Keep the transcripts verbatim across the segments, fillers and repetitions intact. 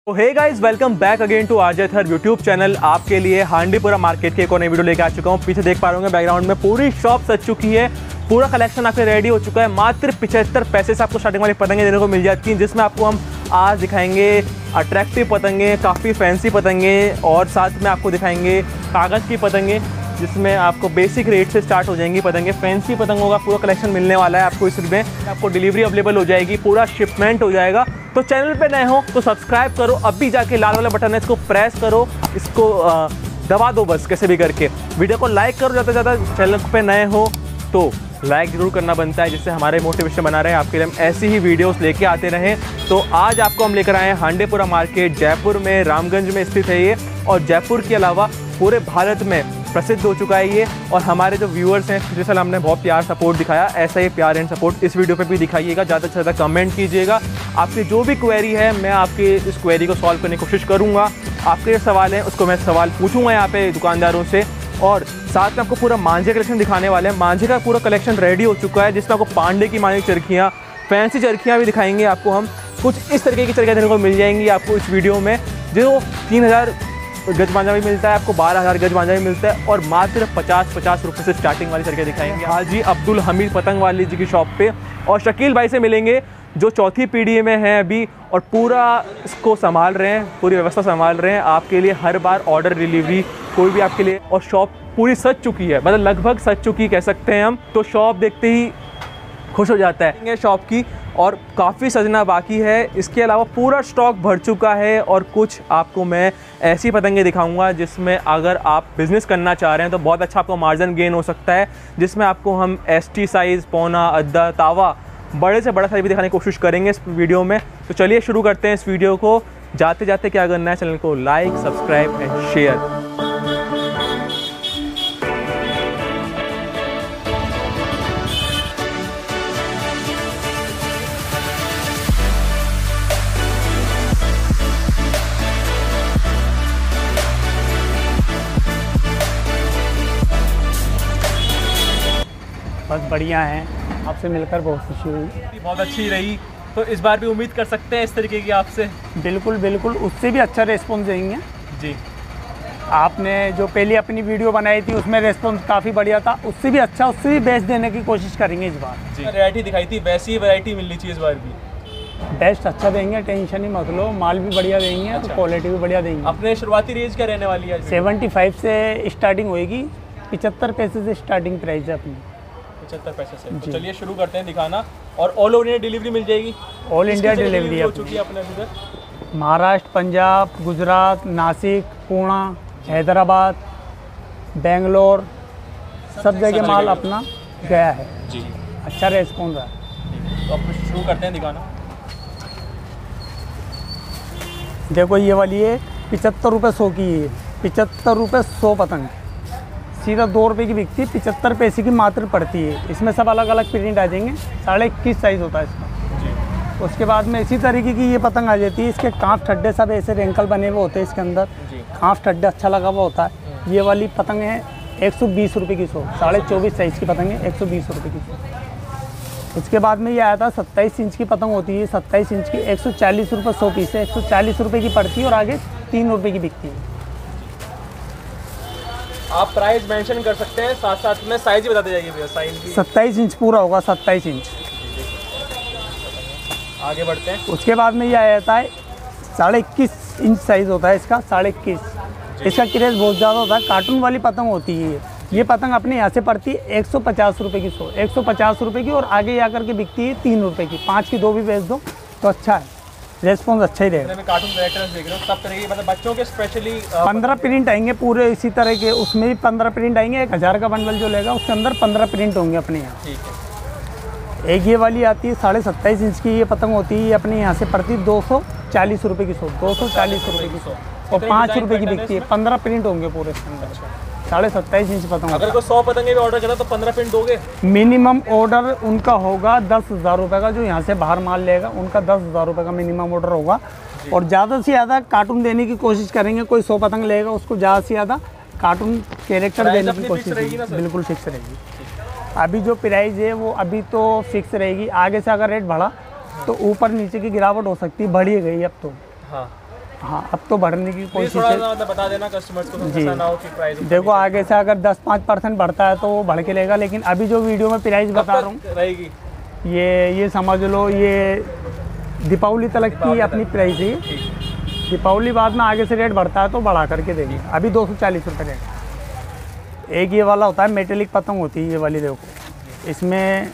तो hey guys, welcome back again to RJ थर YouTube channel. आपके लिए हांडीपुरा मार्केट के एक और नई वीडियो लेके आ चुका हूँ। पीछे देख पा रहे होंगे बैकग्राउंड में पूरी शॉप सज चुकी है, पूरा कलेक्शन आपके रेडी हो चुका है। मात्र पिछहत्तर पैसे से आपको स्टार्टिंग वाली पतंगे देने को मिल जाती हैं, जिसमें आपको हम आज दिखाएंगे अट्रैक्टिव पतंगे, काफ़ी फैंसी पतंगे, और साथ में आपको दिखाएंगे कागज़ की पतंगे, जिसमें आपको बेसिक रेट से स्टार्ट हो जाएंगी पतंगे। फैंसी पतंगों का पूरा कलेक्शन मिलने वाला है आपको इसमें। आपको डिलीवरी अवेलेबल हो जाएगी, पूरा शिपमेंट हो जाएगा। तो चैनल पे नए हो तो सब्सक्राइब करो, अभी जाके लाल वाला बटन है इसको प्रेस करो, इसको आ, दबा दो बस कैसे भी करके। वीडियो को लाइक करो ज़्यादा से ज़्यादा। चैनल पे नए हो तो लाइक ज़रूर करना बनता है, जिससे हमारे मोटिवेशन बना रहे हैं, आपके लिए हम ऐसी ही वीडियोस लेके आते रहें। तो आज आपको हम लेकर आए हैं हांडीपुरा मार्केट, जयपुर में, रामगंज में स्थित है ये, और जयपुर के अलावा पूरे भारत में प्रसिद्ध हो चुका है ये। और हमारे जो व्यूअर्स हैं जिससे हमने बहुत प्यार सपोर्ट दिखाया, ऐसा ही प्यार एंड सपोर्ट इस वीडियो पे भी दिखाइएगा। ज़्यादा से ज़्यादा कमेंट कीजिएगा। आपकी जो भी क्वेरी है मैं आपकी इस क्वेरी को सॉल्व करने की कोशिश करूँगा। आपके जो सवाल हैं उसको मैं सवाल पूछूंगा यहाँ पे दुकानदारों से, और साथ में आपको पूरा मांझे कलेक्शन दिखाने वाले हैं। मांझे का पूरा कलेक्शन रेडी हो चुका है, जिसमें आपको पांडे की मांझे चरखियाँ, फैंसी चरखियाँ भी दिखाएंगे आपको हम। कुछ इस तरीके की चरखियाँ देने को मिल जाएंगी आपको इस वीडियो में, जो तीन हज़ार गज मांझा भी मिलता है आपको, बारह हज़ार गज मांझा भी मिलता है, और मात्र पचास पचास रुपये से स्टार्टिंग वाली चरखियाँ दिखाएंगे हाजी अब्दुल हमीद पतंग वाली जी की शॉप पे। और शकील भाई से मिलेंगे जो चौथी पीढ़ी में हैं अभी, और पूरा इसको संभाल रहे हैं, पूरी व्यवस्था संभाल रहे हैं आपके लिए। हर बार ऑर्डर डिलीवरी कोई भी आपके लिए, और शॉप पूरी सज चुकी है, मतलब लगभग सज चुकी कह सकते हैं हम। तो शॉप देखते ही खुश हो जाता है शॉप की, और काफ़ी सजना बाकी है। इसके अलावा पूरा स्टॉक भर चुका है, और कुछ आपको मैं ऐसी पतंगे दिखाऊंगा जिसमें अगर आप बिज़नेस करना चाह रहे हैं तो बहुत अच्छा आपको मार्जिन गेन हो सकता है। जिसमें आपको हम एस टी साइज़, पौना, अद्दा, तावा, बड़े से बड़ा साइज़ भी दिखाने की कोशिश करेंगे इस वीडियो में। तो चलिए शुरू करते हैं इस वीडियो को। जाते जाते क्या करना है, चैनल को लाइक, सब्सक्राइब एंड शेयर। बस बढ़िया है, आपसे मिलकर बहुत खुशी हुई। बहुत अच्छी रही, तो इस बार भी उम्मीद कर सकते हैं इस तरीके की आपसे? बिल्कुल बिल्कुल, उससे भी अच्छा रिस्पॉन्स देंगे जी। आपने जो पहले अपनी वीडियो बनाई थी उसमें रिस्पॉन्स काफ़ी बढ़िया था, उससे भी अच्छा, उससे भी बेस्ट देने की कोशिश करेंगे इस बार। जी, वैरायटी दिखाई थी, वैसी वैरायटी मिलनी चाहिए इस बार भी। बेस्ट अच्छा देंगे, टेंशन ही मत लो, माल भी बढ़िया देंगे, अच्छा। क्वालिटी भी बढ़िया देंगे। अपने शुरुआती रेंज क्या रहने वाली है? सेवेंटी फाइव से स्टार्टिंग होएगी, पचहत्तर पैसे से स्टार्टिंग प्राइस है अपनी, पचहत्तर पैसे से। तो चलिए शुरू करते हैं दिखाना। और ऑल ओवर इंडिया डिलीवरी मिल जाएगी? ऑल इंडिया डिलीवरी हो चुकी है अपने उधर? महाराष्ट्र, पंजाब, गुजरात, नासिक, पुणे, हैदराबाद, बेंगलोर, सब जगह माल अपना गया है जी। अच्छा रेस्पॉन्स है। तो अब शुरू करते हैं दिखाना। देखो ये वाली है पचहत्तर रुपये सौ की है, पचहत्तर रुपये सौ पतंग, सीधा दो रुपये की बिकती है, पचहत्तर पैसे की मात्र पड़ती है। इसमें सब अलग अलग प्रिंट आ जाएंगे, साढ़े इक्कीस साइज़ होता है इसका जी। उसके बाद में इसी तरीके की ये पतंग आ जाती है, इसके कांफ ठड्डे सब ऐसे रेंकल बने हुए होते हैं इसके अंदर, कांफ ठड्डे अच्छा लगा हुआ होता है। ये वाली पतंग है एक सौ बीस रुपये की सौ, साढ़े चौबीस साइज़ की पतंग है, एक सौ बीस रुपये की सौ। उसके बाद में ये आया था सत्ताईस इंच की पतंग होती है, सत्ताईस इंच की एक सौ चालीस रुपये सौ पीस है, एक सौ चालीस रुपये की पड़ती है, और आगे तीन रुपये की बिकती है। आप प्राइस मेंशन कर सकते हैं, साथ साथ में साइज भी बताते जाइए भैया। साइज भी सत्ताईस इंच पूरा होगा, सत्ताईस इंच। आगे बढ़ते हैं। उसके बाद में ये आ जाता है साढ़े इक्कीस इंच साइज़ होता है इसका, साढ़े इक्कीस। इसका क्रेज़ बहुत ज़्यादा होता है, कार्टून वाली पतंग होती है ये। ये पतंग अपने यहाँ से पड़ती है एक सौ पचास रुपये की सौ, एक सौ पचास रुपये की, और आगे आकर के बिकती है तीन रुपये की। पाँच की दो भी बेच दो तो अच्छा है, रेस्पॉन्स अच्छा ही रहेगा। मैं कार्टून कैरेक्टर्स देख रहा हूँ, सब तरह की, मतलब बच्चों के स्पेशली पंद्रह प्रिंट आएंगे पूरे इसी तरह के, उसमें भी पंद्रह प्रिंट आएंगे। एक हज़ार का बंडल जो लेगा उसके अंदर पंद्रह प्रिंट होंगे अपने यहाँ। ठीक है। एक ये वाली आती है साढ़े सत्ताईस इंच की, ये पतंग होती है, ये अपने यहाँ से पड़ती है दो सौ चालीस रुपये की सौ, दो सौ चालीस रुपये की सौ, और पाँच रुपये की बिकती है। पंद्रह प्रिंट होंगे पूरे इसके अंदर, साढ़े सत्ताईस इंच पतंग। अगर कोई सौ पतंगे भी ऑर्डर करा तो पंद्रह प्रिंट दोगे? मिनिमम ऑर्डर उनका होगा दस हज़ार रुपये का, जो यहाँ से बाहर माल लेगा उनका दस हज़ार रुपये का मिनिमम ऑर्डर होगा। और ज़्यादा से ज़्यादा कार्टून देने की कोशिश करेंगे, कोई सौ पतंग लेगा उसको ज़्यादा से ज़्यादा कार्टून कैरेक्टर देने की कोशिश करेंगे, बिल्कुल फिक्स रहेगी। अभी जो प्राइस है वो अभी तो फिक्स रहेगी, आगे से अगर रेट बढ़ा तो ऊपर नीचे की गिरावट हो सकती है, बढ़ी गई अब तो। हाँ। हाँ, अब तो बढ़ने की कोशिश थोड़ा है। सा मतलब बता देना कस्टमर्स को, जी। ऐसा ना हो कि प्राइस देखो आगे से अगर दस पाँच परसेंट बढ़ता है तो वो बढ़ के लेगा, लेकिन अभी जो वीडियो में प्राइस बता रहा हूँ रहेगी। ये ये समझ लो, ये दीपावली तक की अपनी प्राइस है। दीपावली बाद में आगे से रेट बढ़ता है तो बढ़ा करके देंगे। अभी दो सौ चालीस रुपये रेट। एक ये वाला होता है मेटेलिक पतंग होती है, ये वाली देखो, इसमें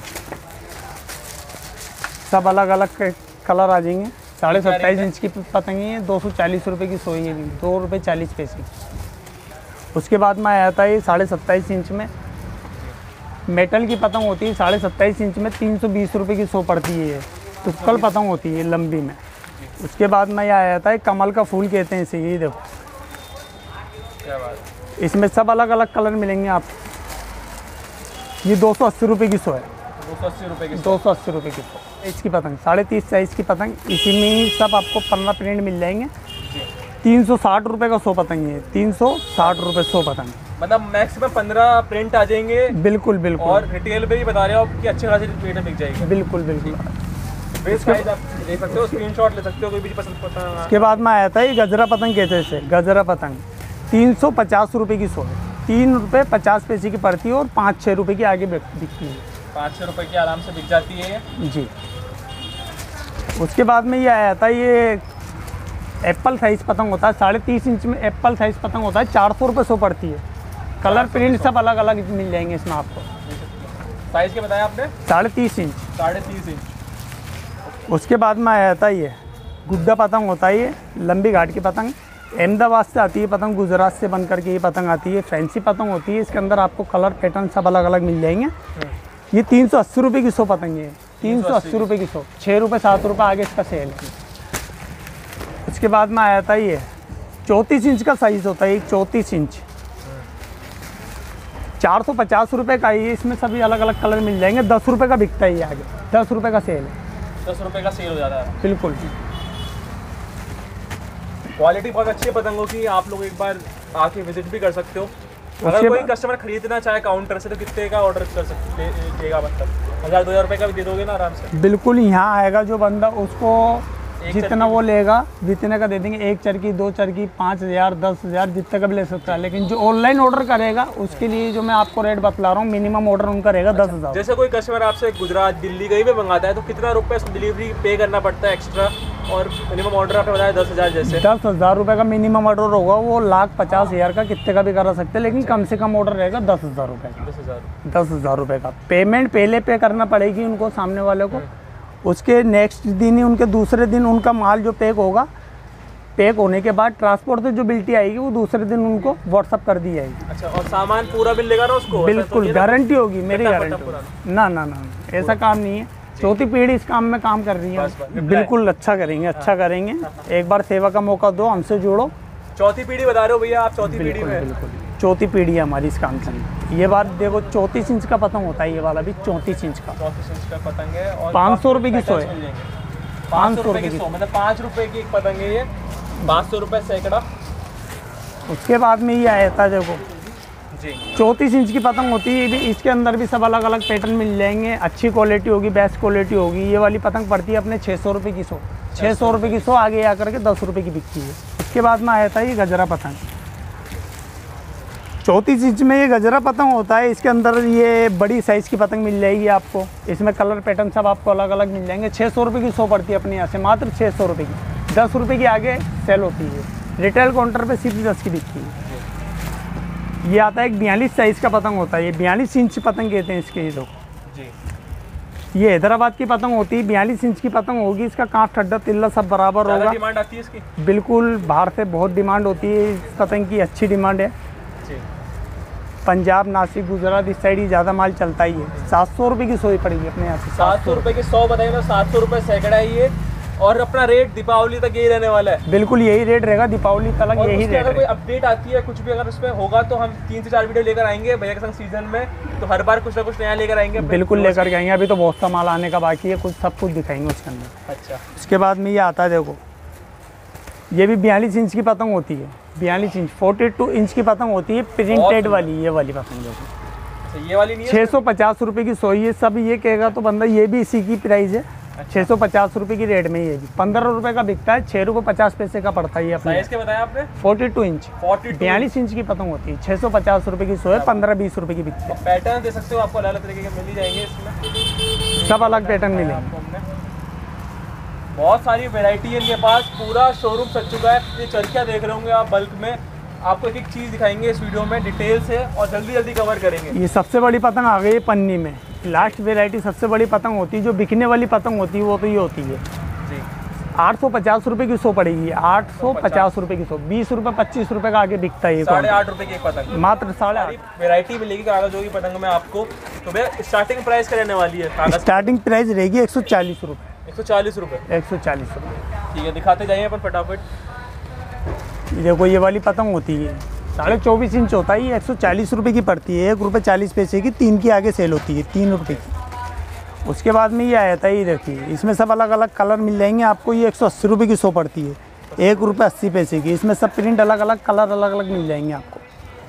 सब अलग अलग कलर आ जाएंगे। साढ़े सत्ताईस इंच की पतंग है, दो सौ चालीस रुपये की सोई है, भी दो रुपये चालीस पैसे। उसके बाद में आया था ये साढ़े सत्ताईस इंच में मेटल की पतंग होती है। साढ़े सत्ताईस इंच में तीन सौ बीस रुपये की सौ पड़ती है। ये टुक्कल पतंग होती है लंबी में। उसके बाद में ये आया था कमल का फूल कहते हैं इसे, ये देखो, क्या बात। इसमें सब अलग अलग कलर मिलेंगे आप। ये दो सौ अस्सी रुपये की सौ है। दो सौ अस्सी रुपये की दो सौ अस्सी रुपये की सौ साइज़ की पतंग, साढ़े तीस साइज़ की पतंग। इसी में ही सब आपको पंद्रह प्रिंट मिल जाएंगे। तीन सौ साठ रुपये का सौ पतंग है, तीन सौ साठ रुपये सौ पतंग। मतलब मैक्सिमम पंद्रह प्रिंट आ जाएंगे। बिल्कुल बिल्कुल। और रिटेल पे भी बता रहे हो आप कि अच्छे खासी रेट में बिक जाएगी। बिल्कुल बिल्कुल। बेस प्राइस आप देख सकते हो, स्क्रीनशॉट ले सकते हो, कोई भी पसंद पता। उसके बाद में आया था ये गजरा पतंग कहते हैं इसे, गजरा पतंग तीन सौ पचास रुपये की सौ है। तीन रुपये पचास पैसे की पड़ती है और पाँच छः रुपये की आगे बिकती है। पाँच छः रुपये की आराम से बिक जाती है ये। जी। उसके बाद में ये आया था ये एप्पल साइज़ पतंग होता है। साढ़े तीस इंच में एप्पल साइज़ पतंग होता है, चार सौ रुपये सौ पड़ती है। कलर प्रिंट सब अलग अलग मिल जाएंगे इसमें आपको। साइज़ क्या बताया आपने? साढ़े तीस इंच। साढ़े तीस इंच। उसके बाद में आया था ये गुड्डा पतंग होता है। ये लंबी घाट की पतंग अहमदाबाद से आती है पतंग, गुजरात से बन करके ये पतंग आती है। फैंसी पतंग होती है, इसके अंदर आपको कलर पैटर्न सब अलग अलग मिल जाएंगे। ये तीन सौ अस्सी रुपये की सौ पतंग है। तीन सौ अस्सी रुपये की सौ, छः रुपये सात रुपये आगे इसका सेल है। उसके बाद में आया था ये चौंतीस इंच का साइज़ होता है, एक चौंतीस इंच चार सौ पचास रुपये का ही। इसमें सभी अलग अलग कलर मिल जाएंगे। दस रुपये का बिकता है ये, आगे दस रुपये का सेल है। दस रुपये का सेल हो जाता है। बिल्कुल। क्वालिटी बहुत अच्छी है पतंगों की, आप लोग एक बार आके विजिट भी कर सकते हो। अगर कोई कस्टमर खरीदना चाहे काउंटर से तो कितने का ऑर्डर कर सकते देगा? मतलब हज़ार दो हज़ार रुपये का भी दे दोगे ना आराम से? बिल्कुल। यहाँ आएगा जो बंदा, उसको जितना वो लेगा जितने का दे देंगे। एक चरखी, दो चरखी, पाँच हज़ार, दस हज़ार, जितने का भी ले सकता है। लेकिन जो ऑनलाइन ऑर्डर करेगा उसके लिए जो मैं आपको रेट बतला रहा हूँ, मिनिमम ऑर्डर उनका रहेगा दस हज़ार। जैसे कोई कस्टमर आपसे गुजरात, दिल्ली कहीं भी मंगाता है तो कितना रुपये डिलीवरी पे करना पड़ता है एक्स्ट्रा? और मिनिमम ऑर्डर आपने बताया दस हज़ार। जैसे दस हज़ार रुपये का मिनिमम ऑर्डर होगा, वो लाख पचास हज़ार का कितने का भी करा सकते हैं, लेकिन कम से कम ऑर्डर रहेगा दस हज़ार रुपये का। दस हज़ार दस हज़ार रुपये का पेमेंट पहले पे करना पड़ेगी उनको, सामने वाले को। उसके नेक्स्ट दिन ही, उनके दूसरे दिन उनका माल जो पैक होगा, पैक होने के बाद ट्रांसपोर्ट से जो बिल्टी आएगी वो दूसरे दिन उनको व्हाट्सअप कर दी जाएगी। अच्छा, और सामान पूरा बिल लेगा ना उसको? बिल्कुल, गारंटी होगी, मेरी गारंटी। ना ना ना, ऐसा काम नहीं है। चौथी पीढ़ी इस काम में काम कर रही है। बिल्कुल अच्छा करेंगे, अच्छा करेंगे। एक बार सेवा का मौका दो, हमसे जुड़ो। चौथी पीढ़ी बता रहे हो भैया आप? चौथी पीढ़ी में? बिल्कुल, चौथी पीढ़ी है हमारी इस काम से। ये बात देखो, चौंतीस इंच का पतंग होता है ये वाला भी, चौंतीस इंच का। चौंतीस इंच का पतंग है और पाँच सौ रुपये की सौ है। पाँच सौ रुपये की सौ, मतलब पाँच रुपये की एक पतंग है ये, पाँच सौ रुपये सैकड़ा। उसके बाद में ये आया था देखो जी, चौंतीस इंच की पतंग होती है। भी इसके अंदर भी सब अलग अलग पैटर्न मिल जाएंगे। अच्छी क्वालिटी होगी, बेस्ट क्वालिटी होगी। ये वाली पतंग पड़ती है अपने छः सौ रुपये की सौ। छः सौ रुपये की सौ आगे आकर के दस रुपये की बिकती है। इसके बाद में आया था ये गजरा पतंग। चौंतीस इंच में ये गजरा पतंग होता है। इसके अंदर ये बड़ी साइज़ की पतंग मिल जाएगी आपको। इसमें कलर पैटर्न सब आपको अलग अलग मिल जाएंगे। छः सौ रुपये की सौ पड़ती है अपने यहाँ से, मात्र छः सौ रुपये की। दस रुपये की आगे सेल होती है। रिटेल काउंटर पे सिर्फ दस की बिकती है। ये आता है एक बयालीस साइज़ का पतंग होता है। ये बयालीस इंच पतंग कहते हैं इसके। ये लोग जी, ये हैदराबाद की पतंग होती है। बयालीस इंच की पतंग होगी। इसका कांफ, ठड्डा, तिल्ला सब बराबर होगा। डिमांड आती है इसकी? बिल्कुल, बाहर से बहुत डिमांड होती है इस पतंग की, अच्छी डिमांड है। जी, पंजाब, नासिक, गुजरात इस साइड ही ज़्यादा माल चलता ही है। सात सौ रुपये की सोई पड़ेगी अपने यहाँ से। सात सौ रुपये की सौ बताइए ना, सात सौ रुपये सैकड़ा है ये। और अपना रेट दीपावली तक यही रहने वाला है? बिल्कुल यही रेट रहेगा दीपावली तक, और यही उसके रेट अगर कोई रहेगा। अपडेट आती है कुछ भी अगर उसमें होगा तो हम तीन से चार वीडियो लेकर आएंगे भैया के संग सीजन में, तो हर बार कुछ ना कुछ नया लेकर आएंगे। बिल्कुल लेकर के आएंगे। अभी तो बहुत सा माल आने का बाकी है, कुछ सब कुछ दिखाएंगे उसके अंदर। अच्छा, उसके बाद में ये आता है देखो, ये भी बयालीस इंच की पतंग होती है। बयालीस इंच, फोर्टी टू इंच की पतंग होती है, प्रिंटेड वाली। ये वाली पतंग देखो, ये वाली नहीं है? छः सौ पचास रुपये की सौ। ये सब ये कहेगा तो बंदा, ये भी इसी की प्राइस है। छः सौ पचास रुपये की रेट में ये भी पंद्रह रुपये का बिकता है, छः रुपये पचास पैसे का पड़ता है ये अपने। साइज क्या बताया आपने? फोर्टी टू इंच फोर्टी बयालीस इंच की पतंग होती है, छः सौ पचास रुपये की सौ है, पंद्रह बीस रुपये की बिकती है। पैटर्न दे सकते हो आपको अलग अलग तरीके के मिल ही जाएंगे इसमें, सब अलग पैटर्न मिलेंगे। बहुत सारी वैरायटी है इनके पास, पूरा शोरूम सज चुका है। ये चरखियाँ देख रहे होंगे आप बल्क में, आपको एक एक चीज़ दिखाएंगे इस वीडियो में डिटेल से और जल्दी जल्दी कवर करेंगे। ये सबसे बड़ी पतंग आ गई है पन्नी में, लास्ट वैरायटी सबसे बड़ी पतंग होती है, जो बिकने वाली पतंग होती है वो तो ये होती है जी। आठ सौ पचास रुपये की सौ पड़ेगी, आठ सौ पचास रुपये की सौ, बीस रुपये पच्चीस रुपये का आगे बिकता है। साढ़े आठ रुपये की एक पतंग, मात्र साढ़े आठ। वैरायटी मिलेगी कागजों की पतंग में आपको। तो भैया स्टार्टिंग प्राइस क्या रहने वाली है? स्टार्टिंग प्राइस रहेगी एक सौ चालीस रुपये। एक सौ चालीस रुपये एक सौ चालीस रुपये ठीक है, दिखाते जाइए अपन फटाफट। देखो ये वाली पतंग होती है, साढ़े चौबीस इंच होता है, ये एक सौ चालीस रुपये की पड़ती है, एक रुपये चालीस पैसे की, तीन की आगे सेल होती है, तीन रुपये की। उसके बाद में ये आया था, ये देखिए इसमें सब अलग अलग कलर मिल जाएंगे आपको। ये एक सौ अस्सी रुपये की सौ पड़ती है, एक रुपये अस्सी पैसे की। इसमें सब प्रिंट अलग अलग कलर अलग अलग मिल जाएंगे आपको।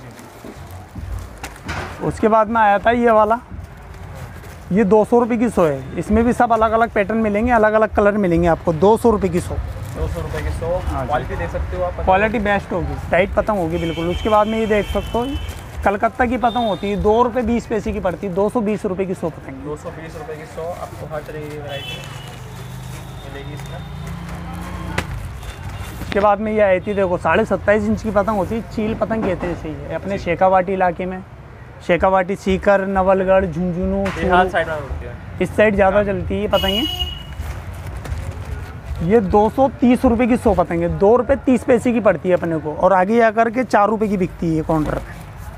उसके बाद में आया था ये वाला, ये दो सौ रुपये की सौ है, इसमें भी सब अलग अलग पैटर्न मिलेंगे, अलग अलग कलर मिलेंगे आपको। दो सौ रुपये की सौ, दो सौ रुपये की सौ। क्वालिटी दे सकते हो आप? क्वालिटी बेस्ट होगी, टाइट पतंग होगी बिल्कुल। उसके बाद में ये देख सकते हो कलकत्ता की पतंग होती है, दो रुपये बीस पैसे की पड़ती है, दो सौ बीस रुपये की सौ पतंग। दो सौ बीस रुपये की सौ आपको हर तरह की वैरायटी मिलेगी इसमें। उसके बाद में ये आई थी, देखो साढ़े सत्ताईस इंच की पतंग होती है, चील पतंग कहते हैं इसे। ये अपने शेखावाटी इलाके में, शेखावाटी, सीकर, नवलगढ़, झुंझुनू, साइड होती है, इस साइड ज़्यादा चलती है ये पतंगें। ये दो सौ तीस रुपये की सौ पतंग है, दो रुपये तीस पैसे की पड़ती है अपने को, और आगे आकर के चार रुपये की बिकती है काउंटर पे।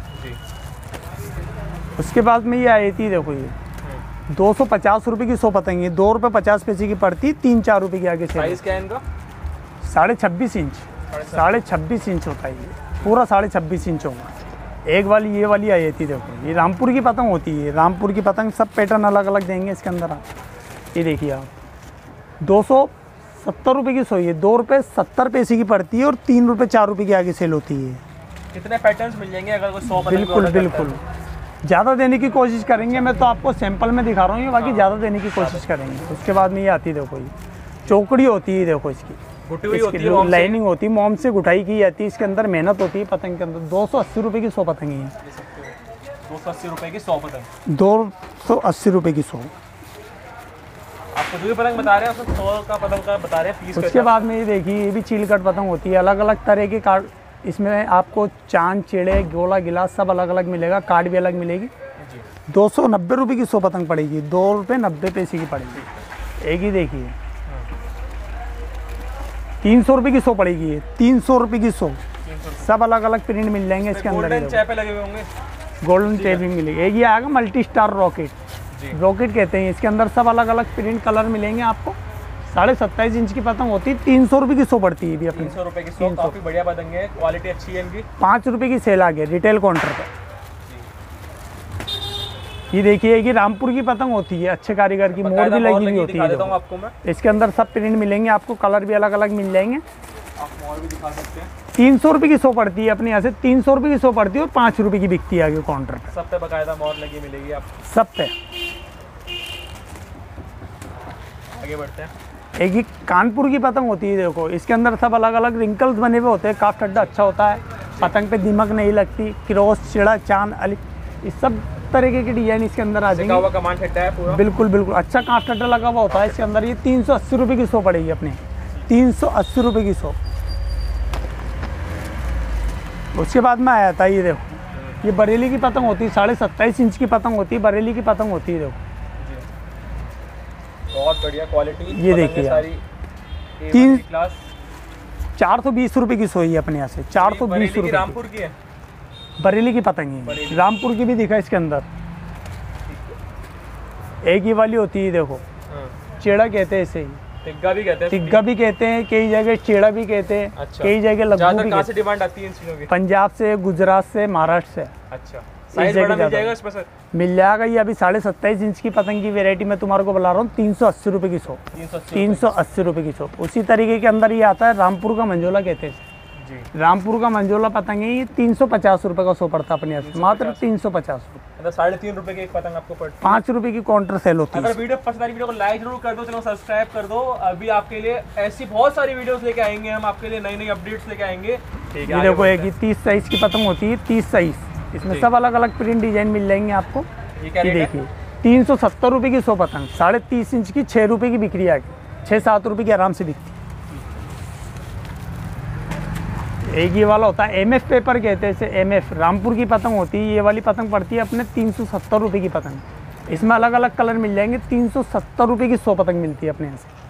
उसके बाद में ये आई थी, देखो ये दो सौ पचास रुपये की सौ पतंग है, दो रुपये पचास पैसे की पड़ती, तीन चार रुपये की आगे से। साइज क्या है इनका? साढ़े छब्बीस इंच, साढ़े छब्बीस इंच होता है ये, पूरा साढ़े छब्बीस इंच होगा। एक वाली ये वाली आई थी, देखो ये रामपुर की पतंग होती है, रामपुर की पतंग सब पैटर्न अलग अलग देंगे इसके अंदर आप। ये देखिए आप, दो सौ सत्तर रुपये की सौ, ये दो रुपये सत्तर पैसे की पड़ती है, और तीन रुपये चार रुपये की आगे सेल होती है। कितने पैटर्न्स मिल जाएंगे अगर कोई सौ पतंग? बिल्कुल बिल्कुल, ज़्यादा देने की कोशिश करेंगे, मैं तो आपको सैंपल में दिखा रहा हूँ, बाकी ज़्यादा देने की कोशिश करेंगे। उसके बाद में ये आती है, देखो ये चौकड़ी होती है, देखो इसकी इसकी लाइनिंग होती है, मोम से गुटाई की जाती है, इसके अंदर मेहनत होती है पतंग के अंदर। दो सौ अस्सी रुपये की सौ पतंग है, दो सौ अस्सी रुपये की सौ पतंग, दो सौ अस्सी रुपये की सौ। आपको जो भी पतंग बता रहे हैं उसमें सौ का पतंग का बता रहे हैं पीस। उसके बाद में ये देखिए, ये भी चील कट पतंग होती है, अलग अलग तरह के कार्ड, इसमें आपको चांद, चिड़े, गोला, गिलास सब अलग अलग मिलेगा, कार्ड भी अलग मिलेगी। दो सौ नब्बे रुपये की सौ पतंग पड़ेगी, दो रुपये नब्बे पैसे की पड़ेगी। एक ही देखिए तीन सौ रुपये की सौ पड़ेगी, तीन सौ रुपये की सौ, सब अलग अलग प्रिंट मिल जाएंगे इसके अंदर। गोल्डन चैपे लगे हुए होंगे, गोल्डन चैप भी मिलेगी। एक ये आएगा मल्टी स्टार रॉकेट, रॉकेट कहते हैं, इसके अंदर सब अलग अलग प्रिंट कलर मिलेंगे आपको। साढ़े सत्ताईस इंच की पतंग होती है, तीन सौ रुपये की सौ पड़ती है भी अपनी। तीन सौ रुपये की सौ, काफ़ी बढ़िया पतंग है, क्वालिटी अच्छी है इनकी। पाँच रुपये की सेल आ गई रिटेल काउंटर पर। ये देखिए कि रामपुर की पतंग होती है, अच्छे कारीगर की, मोर भी लगी हुई होती है आपको मैं। इसके अंदर सब प्रिंट मिलेंगे आपको, कलर भी अलग अलग मिल जाएंगे। आप मोर भी दिखा सकते हैं। तीन सौ रुपये की सौ पड़ती है अपने यहाँ से, तीन सौ रुपये की सौ पड़ती है, और पाँच रुपये की बिकती है आगे काउंटर पर। सब पे बकायदा मोर लगी मिलेगी आपको, सब पे। आगे बढ़ते हैं। एक ही कानपुर की पतंग होती है, देखो इसके अंदर सब अलग अलग रिंकल्स बने हुए होते हैं, काफ अड्डा अच्छा होता है, पतंग पे दीमक नहीं लगती, क्रॉस, चिड़ा, चांद, अली, इस सब तरीके की डिजाइन इसके अंदर आ जाएंगे। कमान ठट्टा है पूरा, बिल्कुल बिल्कुल अच्छा काफ अड्डा लगा हुआ होता है इसके अंदर। ये तीन सौ अस्सी रुपये की सौ पड़ेगी अपने, तीन सौ अस्सी रुपये की सौ। उसके बाद में आया था, ये देखो ये बरेली की पतंग होती है, साढ़े सत्ताईस इंच की पतंग होती है, बरेली की पतंग होती है। देखो बहुत बढ़िया क्वालिटी, ये देखिए सारी तीन क्लास। चार सौ बीस रुपये की सोई है अपने यहाँ से, चार सौ बीस रुपये। रामपुर की है, बरेली की पतंग है, रामपुर की भी दिखा इसके अंदर। एक ही वाली होती है, देखो चेड़ा कहते हैं इसे, तिग्गा भी कहते हैं, तिग्गा भी कहते हैं, कई जगह चेड़ा भी कहते हैं। अच्छा। कई जगह लग्गू भी। कहाँ से डिमांड आती है इन चीज़ों की? पंजाब से, गुजरात से, महाराष्ट्र से। अच्छा, साइज बड़ा मिल जाएगा इसमें सर? मिल जाएगा। ये अभी साढ़े सत्ताईस इंच की पतंग की वेरायटी मैं तुम्हारे को बुला रहा हूँ, तीन सौ अस्सी रुपये की सौ, तीन सौ अस्सी रुपये की सौ। उसी तरीके के अंदर ये आता है, रामपुर का मंजोला कहते हैं रामपुर का मंजोला पतंग है ये तीन सौ पचास रुपये का सौ पड़ता है अपने यहाँ से, मात्र तीन सौ पचास रुपये, मतलब साढ़े तीन रुपए की एक पतंग आपको पड़ती है। पाँच रुपए की काउंटर सेल होती है। अगर वीडियो पसंद आई वीडियो को लाइक जरूर कर दो, चैनल को सब्सक्राइब कर दो। अभी आपके लिए ऐसी बहुत सारी वीडियोस लेके आएंगे हम, आपके लिए नई नई अपडेट्स लेके आएंगे। ठीक है, ये देखो एक तीस साइज की पतंग होती है, तीस साइज, इसमें सब अलग अलग प्रिंट डिजाइन मिल जाएंगे आपको। ये क्या ये रेट है? देखिए तीन सौ सत्तर रुपये की सौ पतंग, साढ़े तीस इंच की छः रुपये की बिक्री आगे, छः सात रुपये की आराम से बिकती है। एक ये वाला होता है एम एफ पेपर कहते हैं इसे, एम एफ रामपुर की पतंग होती है। ये वाली पतंग पड़ती है अपने तीन सौ सत्तर रुपये की पतंग, इसमें अलग अलग कलर मिल जाएंगे। तीन सौ सत्तर रुपये की सौ पतंग मिलती है अपने यहाँ से।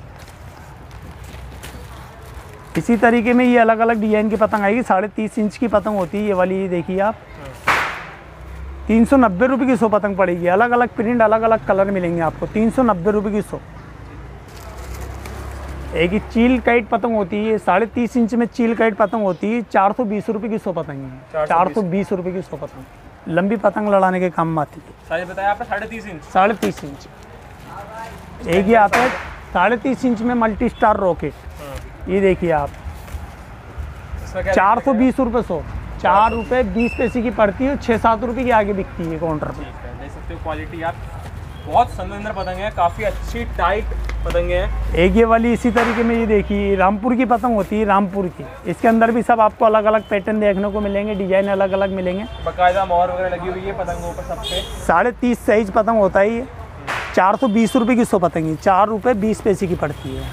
इसी तरीके में ये अलग अलग डिजाइन की पतंग आएगी, साढ़े तीस इंच की पतंग होती है ये वाली। ये देखिए आप तीन सौ नब्बे रुपये की सौ पतंग पड़ेगी, अलग अलग प्रिंट अलग अलग कलर मिलेंगे आपको, तीन सौ नब्बे रुपये की सौ। एक ही चील काइट पतंग होती है, साढ़े तीस इंच में चील काइट पतंग होती है, चार सौ बीस रुपये की सौ पतंग है, चार सौ बीस रुपये की सौ पतंग, लंबी पतंग लड़ाने के काम में आती है। साइज बताया आपने साढ़े तीस इंच, साढ़े तीस इंच। एक ही आता है साढ़े तीस इंच में मल्टी स्टार रॉकेट, ये देखिए आप चार सौ बीस रुपये सौ, चार रुपये बीस पैसे की पड़ती है, छः सात रुपये की आगे बिकती है काउंटर पे। देख सकते हो क्वालिटी आप, बहुत सुंदर पतंग है, काफ़ी अच्छी टाइट पतंगे हैं। एक ये वाली इसी तरीके में, ये देखिए रामपुर की पतंग होती है, रामपुर की। इसके अंदर भी सब आपको अलग अलग पैटर्न देखने को मिलेंगे, डिजाइन अलग अलग मिलेंगे, बाकायदा मोहर वगैरह लगी हुई है पतंगों पर सब पे। साढ़े तीस साइज पतंग होता है ये, चार सौ बीस रुपये की सौ पतंगी, चार रुपये बीस पैसे की पड़ती है।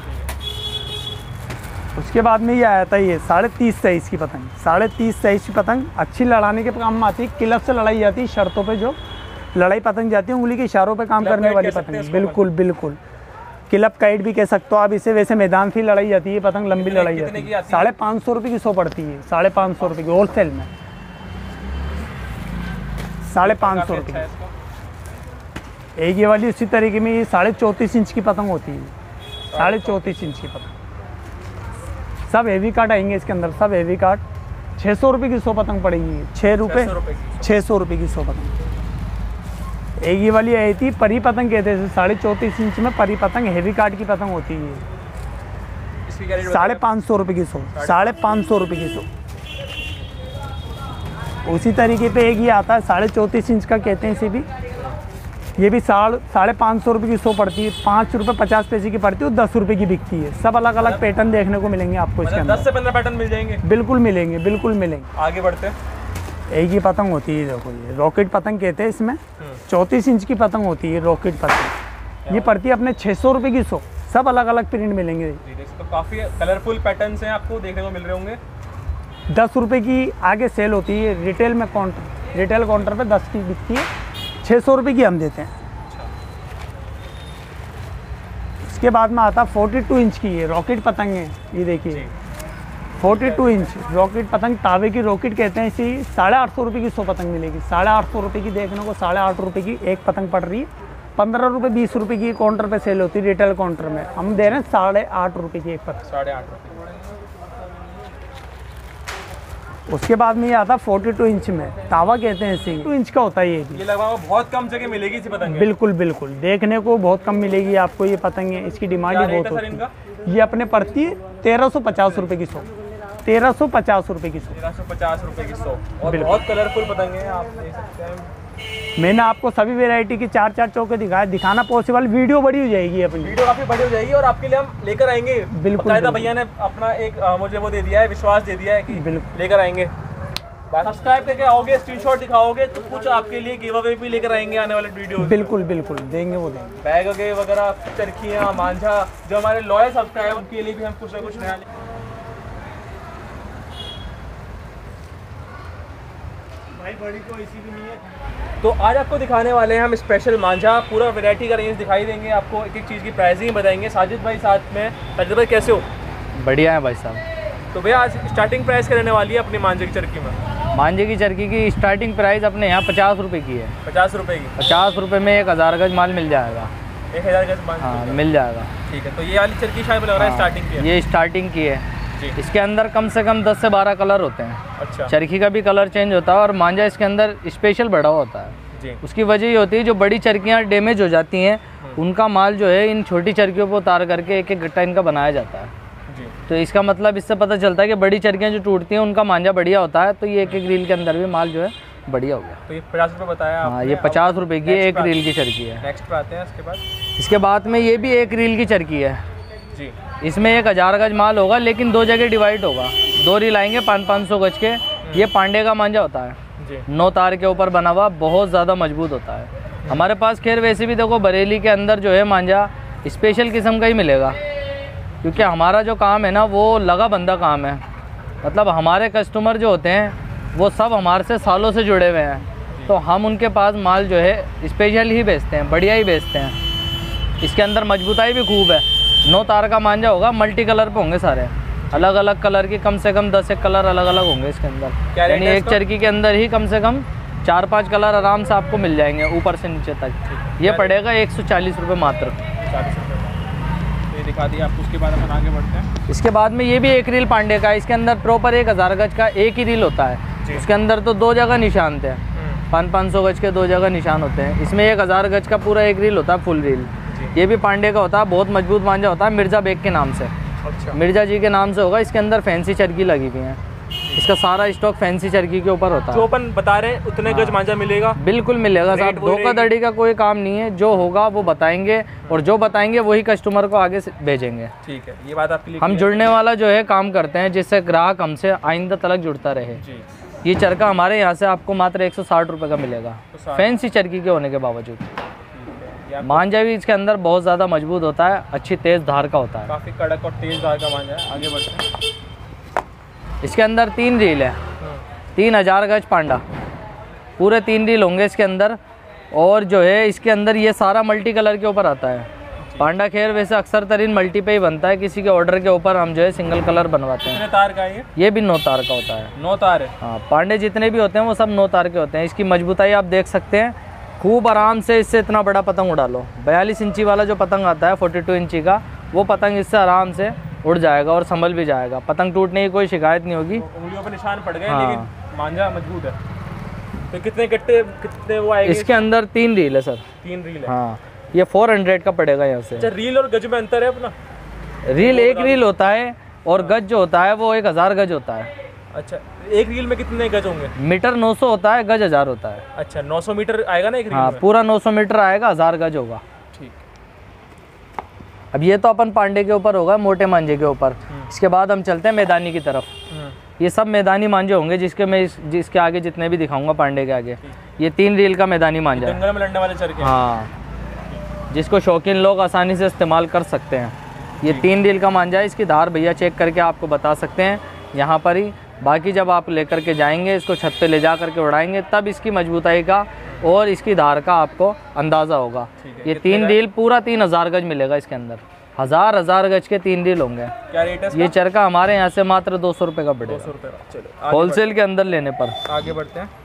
उसके बाद में ये आता है ये साढ़े तीस साइज़ की पतंग, साढ़े तीस साइज़ की पतंग अच्छी लड़ाने के काम में आती है, क्लब से लड़ाई जाती है, शर्तों पे जो लड़ाई पतंग जाती है, उंगली के इशारों पे काम करने वाली पतंग, बिल्कुल बिल्कुल क्लब काइट भी कह सकते हो आप इसे। वैसे मैदान से लड़ाई जाती है पतंग, लंबी लड़ाई जाती है, साढ़े पाँच सौ रुपये की सौ पड़ती है, साढ़े पाँच सौ रुपये की होलसेल में, साढ़े पाँच सौ रुपये की। एक ये वाली उसी तरीके में ये साढ़े चौंतीस इंच की पतंग होती है, साढ़े चौंतीस इंच की पतंग, सब हेवी काट आएंगे इसके अंदर, सब हेवी काट। छः सौ रुपये की सौ पतंग पड़ेगी, छः रुपये छः सौ रुपये की सौ पतंग। एक ये वाली आई थी परी पतंग कहते हैं, साढ़े चौंतीस इंच में परी पतंग हेवी काट की पतंग होती है, साढ़े पाँच सौ रुपये की सौ, साढ़े पाँच सौ रुपये की सौ। उसी तरीके पे एक ये आता है साढ़े चौंतीस इंच का कहते हैं इसे भी, ये भी साढ़े साढ़े पाँच सौ रुपये की सौ पड़ती है, पाँच रुपये पचास पैसे की पड़ती है, दस रुपये की बिकती है। सब अलग अलग पैटर्न देखने को मिलेंगे आपको इसके अंदर, दस से पंद्रह पैटर्न मिल जाएंगे, बिल्कुल मिलेंगे, बिल्कुल मिलेंगे। आगे बढ़ते हैं। एक ही पतंग होती है, देखो ये रॉकेट पतंग कहते हैं, इसमें चौंतीस इंच की पतंग होती है रॉकेट पतंग, ये पड़ती है अपने छः सौ रुपये की सौ, सब अलग अलग प्रिंट मिलेंगे। तो काफ़ी कलरफुल पैटर्न्स हैं आपको देखने को मिल रहे होंगे। दस रुपये की आगे सेल होती है रिटेल में, काउंटर रिटेल काउंटर पे दस की बिकती है, छः सौ रुपये की हम देते हैं। उसके बाद में आता फोर्टी टू इंच की ये रॉकेट पतंग है, ये देखिए फोर्टी टू इंच रॉकेट पतंग, तावे की रॉकेट कहते हैं इसी। साढ़े आठ सौ रुपये की सौ पतंग मिलेगी, साढ़े आठ सौ रुपये की देखने को, साढ़े आठ रुपये की एक पतंग पड़ रही है, पंद्रह रुपये बीस रुपये की काउंटर पे सेल होती है रिटेल काउंटर में, हम दे रहे हैं साढ़े आठ रुपये की एक पतंग, साढ़े आठ रुपये। उसके बाद में ये आता है फोर्टी टू इंच में, तावा कहते हैं इसी, टू इंच का होता है ये भी। ये लगभग बहुत कम जगह मिलेगी इसी पतंग, बिल्कुल बिल्कुल देखने को बहुत कम मिलेगी आपको ये पतंग है, इसकी डिमांड ही बहुत होती है। ये अपने पड़ती है तेरह सौ पचास रुपये की सौ, तेरह सौ पचास रुपये की सौ, तेरह सौ पचास रुपये की सौ, और बहुत कलरफुल पतंग है, आप देख सकते हैं। मैंने आपको सभी वैरायटी की चार चार चौके दिखाया, दिखाना पॉसिबल, वीडियो बड़ी हो जाएगी अपनी, वीडियो काफी बड़ी हो जाएगी और आपके लिए हम लेकर आएंगे। बिल्कुल भैया ने अपना एक आ, मुझे वो दे दिया है, विश्वास दे दिया है कि बिल्कुल लेकर आएंगे। सब्सक्राइब करके आओगे, स्क्रीनशॉट दिखाओगे तो कुछ आपके लिए गिव अवे भी लेकर आएंगे आने वाले वीडियो। बिल्कुल बिल्कुल देंगे, वो देंगे। बैग वगैरह, चरखियाँ, मांझा, जो हमारे लॉयल सब्सक्राइबर उनके लिए भी हम कुछ ना कुछ नया। बड़ी को इसी भी नहीं है। तो आज आपको दिखाने वाले हैं हम स्पेशल मांझा, पूरा वैरायटी का रेंज दिखाई देंगे आपको, एक एक चीज़ की प्राइसिंग बताएंगे। साजिद भाई साथ में। साजिद भाई कैसे हो? बढ़िया है भाई साहब। तो भैया आज स्टार्टिंग प्राइस क्या रहने वाली है अपनी मांझे की चरखी में? मांझे की चरखी की स्टार्टिंग प्राइस अपने यहाँ पचास रुपये की है। पचास रुपये की? पचास रुपये में एक हज़ार गज माल मिल जाएगा। एक हज़ार गज माल? हाँ मिल जाएगा। ठीक है, तो ये वाली चरखी शायद लग रहा है स्टार्टिंग की है। ये स्टार्टिंग की है। इसके अंदर कम से कम दस से बारह कलर होते हैं। अच्छा। चरखी का भी कलर चेंज होता है और मांझा इसके अंदर स्पेशल बड़ा होता है जी। उसकी वजह ये होती है जो बड़ी चरखियाँ डैमेज हो जाती हैं उनका माल जो है इन छोटी चरखियों पर उतार करके एक एक गट्टा इनका बनाया जाता है जी। तो इसका मतलब इससे पता चलता है कि बड़ी चरखियाँ जो टूटती हैं उनका मांझा बढ़िया होता है। तो ये एक एक रील के अंदर भी माल जो है बढ़िया हो गया। तो ये पचास रुपये बताया हाँ, ये पचास रुपए की एक रील की चरखी है। नेक्स्ट पर आते हैं इसके बाद। इसके बाद में ये भी एक रील की चरखी है जी। इसमें एक हज़ार गज माल होगा, लेकिन दो जगह डिवाइड होगा, दो रील आएंगे पाँच पाँच सौ गज के। ये पांडे का मांझा होता है जी। नौ तार के ऊपर बना हुआ, बहुत ज़्यादा मजबूत होता है। हमारे पास खैर वैसे भी देखो बरेली के अंदर जो है मांझा स्पेशल किस्म का ही मिलेगा, क्योंकि हमारा जो काम है ना वो लगा बंदा काम है। मतलब हमारे कस्टमर जो होते हैं वो सब हमारे से सालों से जुड़े हुए हैं, तो हम उनके पास माल जो है स्पेशल ही बेचते हैं, बढ़िया ही बेचते हैं। इसके अंदर मजबूताई भी खूब है। नौ तार का मांझा होगा, मल्टी कलर पे होंगे सारे, अलग अलग कलर की कम से कम दस एक कलर अलग अलग होंगे इसके अंदर। यानी एक चरखी के अंदर ही कम से कम चार पांच कलर आराम से आपको मिल जाएंगे ऊपर से नीचे तक। ये पड़ेगा एक सौ चालीस रुपये मात्र। चालीस रुपये ये दिखा दिया आपको। उसके बाद अपन आगे बढ़ते हैं। इसके बाद में ये भी एक रील पांडे का है। इसके अंदर प्रॉपर एक हज़ार गज का एक ही रील होता है। उसके अंदर तो दो जगह निशान थे, पाँच पाँच सौ गज के दो जगह निशान होते हैं। इसमें एक हज़ार गज का पूरा एक रील होता है, फुल रील। ये भी पांडे का होता है, बहुत मजबूत मांझा होता है, मिर्ज़ा बेग के नाम से। अच्छा। मिर्ज़ा जी के नाम से होगा। इसके अंदर फैंसी चरखी लगी हुई है। इसका सारा स्टॉक फैंसी चरखी के ऊपर होता है। जो अपन बता रहे हैं उतने गज मांझा मिलेगा? बिल्कुल मिलेगा साहब, धोखाधड़ी का कोई काम नहीं है। जो होगा वो बताएंगे, और जो बताएंगे वही कस्टमर को आगे से भेजेंगे। ठीक है, ये बात आपके लिए। हम जुड़ने वाला जो है काम करते हैं, जिससे ग्राहक हमसे आइंदा तलक जुड़ता रहे जी। ये चरखा हमारे यहाँ से आपको मात्र एक सौ साठ रुपये का मिलेगा, तो फैंसी चरखी के होने के बावजूद। मांझा भी इसके अंदर बहुत ज़्यादा मजबूत होता है, अच्छी तेज़ धार का होता है, काफ़ी कड़क और तेज़ धार का मांझा है। आगे बढ़ते हैं। इसके अंदर तीन रील है, तीन हज़ार गज पांडा, पूरे तीन रील होंगे इसके अंदर। और जो है इसके अंदर ये सारा मल्टी कलर के ऊपर आता है। पांडा खैर वैसे अक्सर तरीन मल्टी पे ही बनता है, किसी के ऑर्डर के ऊपर हम जो है सिंगल कलर बनवाते हैं। कितने तार का है ये? ये भी नौ तार का होता है। नौ तार है? हाँ, पांडे जितने भी होते हैं वो सब नौ तार के होते हैं। इसकी मजबूताई आप देख सकते हैं, खूब आराम से इससे इतना बड़ा पतंग उड़ा लो। बयालीस इंची वाला जो पतंग आता है बयालीस इंची का, वो पतंग इससे आराम से उड़ जाएगा और संभल भी जाएगा। पतंग टूटने की कोई शिकायत नहीं होगी। उंगलियों पर निशान पड़ गए। हाँ। लेकिन मांझा मजबूत है। तो कितने कट्टे कितने वो आएंगे? इसके अंदर तीन रील है सर। तीन रील है? हाँ, ये फोर हंड्रेड का पड़ेगा यहाँ से। अच्छा, रील और गज में अंतर है अपना? रील एक रील होता है और गज जो होता है वो एक हज़ार गज होता है। अच्छा, एक रील में कितने गज होंगे? मीटर नौ सौ होता है, गज हज़ार होता है। अच्छा, नौ सौ मीटर आएगा ना एक रील हाँ, में? पूरा नौ सौ मीटर आएगा, हज़ार गज होगा। ठीक। अब ये तो अपन पांडे के ऊपर होगा, मोटे मांझे के ऊपर। इसके बाद हम चलते हैं मैदानी की तरफ। ये सब मैदानी मांझे होंगे, जिसके मैं इस, जिसके आगे जितने भी दिखाऊंगा पांडे के आगे। ये तीन रील का मैदानी मांझा है, जंगल में लड़ने वाले चरखे। हाँ, जिसको शौकीन लोग आसानी से इस्तेमाल कर सकते हैं। ये तीन रील का मांझा है। इसकी धार भैया चेक करके आपको बता सकते हैं यहाँ पर ही। बाकी जब आप लेकर के जाएंगे, इसको छत पे ले जा करके उड़ाएंगे, तब इसकी मजबूताई का और इसकी धार का आपको अंदाज़ा होगा। ये तीन रील पूरा तीन हज़ार गज मिलेगा इसके अंदर। हज़ार हज़ार गज के तीन रील होंगे। क्या रेट है? ये चरखा हमारे यहाँ से मात्र दो सौ रुपये का पड़ेगा। दो सौ रुपये का। चलो होलसेल के अंदर लेने पर। आगे बढ़ते हैं।